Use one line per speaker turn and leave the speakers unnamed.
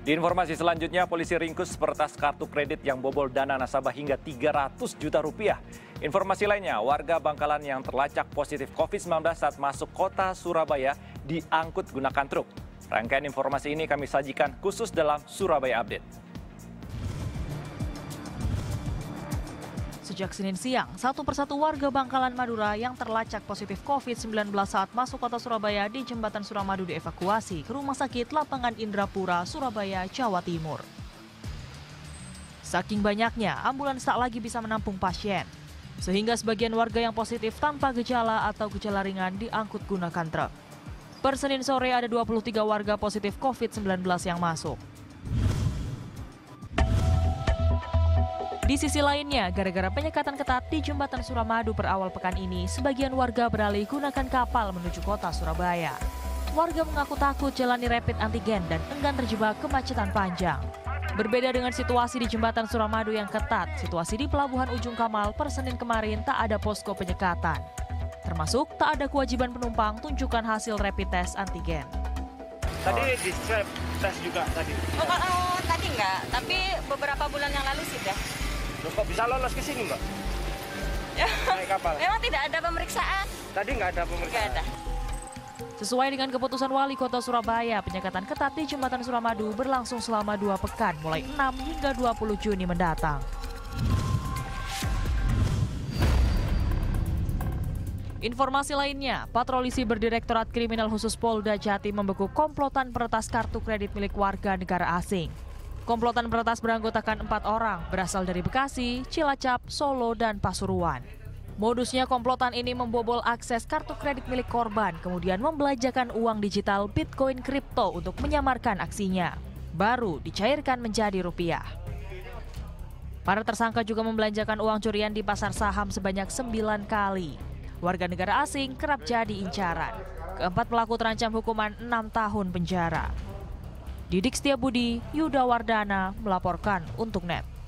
Di informasi selanjutnya, polisi ringkus peretas kartu kredit yang bobol dana nasabah hingga 300 juta rupiah. Informasi lainnya, warga Bangkalan yang terlacak positif COVID-19 saat masuk kota Surabaya diangkut gunakan truk. Rangkaian informasi ini kami sajikan khusus dalam Surabaya Update.
Sejak Senin siang, satu persatu warga Bangkalan Madura yang terlacak positif COVID-19 saat masuk kota Surabaya di Jembatan Suramadu dievakuasi ke Rumah Sakit Lapangan Indrapura, Surabaya, Jawa Timur. Saking banyaknya, ambulans tak lagi bisa menampung pasien, sehingga sebagian warga yang positif tanpa gejala atau gejala ringan diangkut gunakan truk. Per Senin sore ada 23 warga positif COVID-19 yang masuk. Di sisi lainnya, gara-gara penyekatan ketat di Jembatan Suramadu per awal pekan ini, sebagian warga beralih gunakan kapal menuju kota Surabaya. Warga mengaku takut jalani rapid antigen dan enggan terjebak kemacetan panjang. Berbeda dengan situasi di Jembatan Suramadu yang ketat, situasi di Pelabuhan Ujung Kamal per Senin kemarin tak ada posko penyekatan. Termasuk tak ada kewajiban penumpang tunjukkan hasil rapid test antigen.
Tadi di swab tes juga tadi?
Oh, tadi enggak, tapi beberapa bulan yang lalu sudah.
Loh, kok bisa lolos ke sini, Mbak? Naik kapal?
Memang tidak ada pemeriksaan.
Tadi nggak ada pemeriksaan?
Nggak ada.
Sesuai dengan keputusan Wali Kota Surabaya, penyekatan ketat di Jembatan Suramadu berlangsung selama 2 pekan, mulai 6 hingga 20 Juni mendatang. Informasi lainnya, patroli siber Direktorat Kriminal Khusus Polda Jatim membekuk komplotan peretas kartu kredit milik warga negara asing. Komplotan peretas beranggotakan 4 orang, berasal dari Bekasi, Cilacap, Solo, dan Pasuruan. Modusnya komplotan ini membobol akses kartu kredit milik korban, kemudian membelanjakan uang digital Bitcoin kripto untuk menyamarkan aksinya. Baru dicairkan menjadi rupiah. Para tersangka juga membelanjakan uang curian di pasar saham sebanyak 9 kali. Warga negara asing kerap jadi incaran. Keempat pelaku terancam hukuman 6 tahun penjara. Didik Setiabudi, Yuda Wardana melaporkan untuk NET.